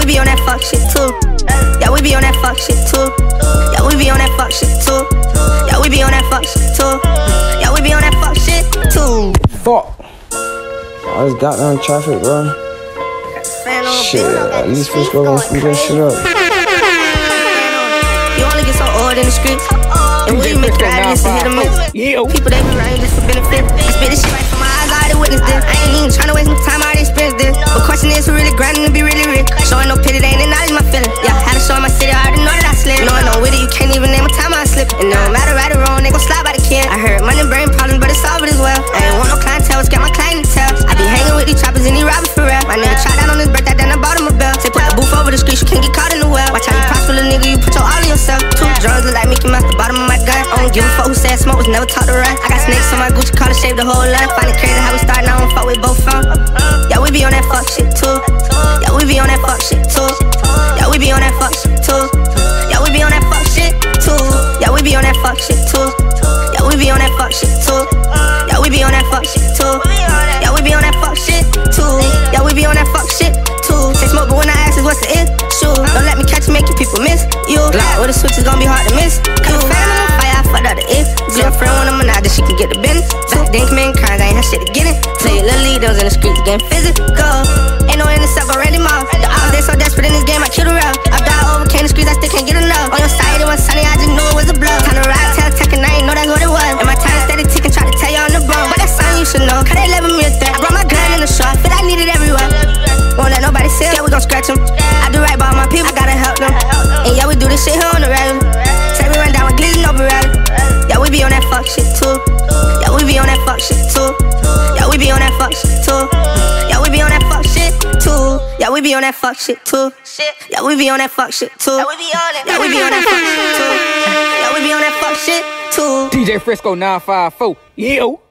we be on that fuck shit too. Yeah, we be on that fuck shit too. Yeah, we be on that fuck shit too. Yeah, we be on that fuck shit too. Yeah, we be on that fuck shit too. Fuck. All this goddamn traffic, bro. Shit, at least Frisco gonna speed that shit up. You only get so old in the streets. And we make it right, listen, hit a miss. People they be running just for benefit. I spit this shit right from my eyes, I already witnessed this. I ain't even tryna waste my time, I already experienced this. But question is, who really grinding to be really rich? Showing no pity, they ain't acknowledge my feeling. Yeah, had to show in my city, I already know that I slid. Knowing no with it, you can't even name a time I slip. And no matter right or wrong, they gon' slide by the can. I heard money brain problems, but it's solved as well. I ain't want no clientele, it's got my clientele. I be hanging with these choppers and these robbers for real. My nigga tried out on his birthday, then I bought him a bell. Say put the booth over the street, you can't get caught in the well. Watch how you prosper, little nigga, you put your all in yourself. Two drones look like Mickey Mouse, the bottom of my gun. I don't give a fuck who said smoke was never taught to run. I got snakes on my Gucci collar, shaved the whole line. Find it crazy how we started, I don't fuck with both from. Yeah, we be on that fuck shit too. Yeah, we be on that fuck shit too. Yeah, we be on that fuck shit too. Yeah, we be on that fuck shit too. Yeah, we be on that fuck shit too. Yeah, we be on that fuck shit too. Yeah, we be on that fuck shit too. Yeah, we be on that fuck shit too. Yeah, we be on that fuck shit too. Say smoke, but when I ask is what's the issue? Don't let me catch you, make you people miss you. With the switch is gonna be hard to miss you. Fire, I fucked up the if. Girlfriend when I'm that she can get the business. Back then committing crimes, I ain't had shit to get in. Play little leaders in the streets, getting physical. Ain't no intercept, but Randy Moss. The odds, they so desperate in this game, I killed her out. I died overcame the streets, I still can't get enough. On your side, it was sunny, I just knew it was a bluff. Time to ride, tell tech, and I ain't know that's what it was. And my time steady ticking, try to tell you on the bone. But that's something you should know, cause they level me a threat. I brought my gun in the shop, feel I need it everywhere. Won't let nobody see it, yeah, we gon' scratch them. I do right by all my people, I gotta help them. And yeah, we do this shit here on the regular. Say we run down with glizzy, no beretta. Yeah, we be on that fuck shit too. Yeah, we be on that fuck shit too. Yeah, we be on that fuck shit too. Yeah, we be on that fuck shit too. Yeah, we be on that fuck shit too. Yeah, we be on that fuck shit too. Yeah, we be on it. Yeah, we be on that fuck shit too. Yeah, we be on that fuck shit too. DJ Frisco 954. Yeah.